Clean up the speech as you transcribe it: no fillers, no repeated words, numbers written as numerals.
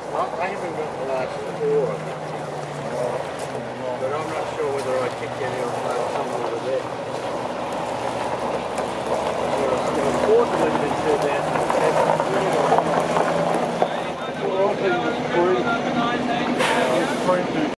I haven't got the last 4 of them. But I'm not sure whether I kicked any off somewhere over there. So I bought them in 2007. Well, I think it was free.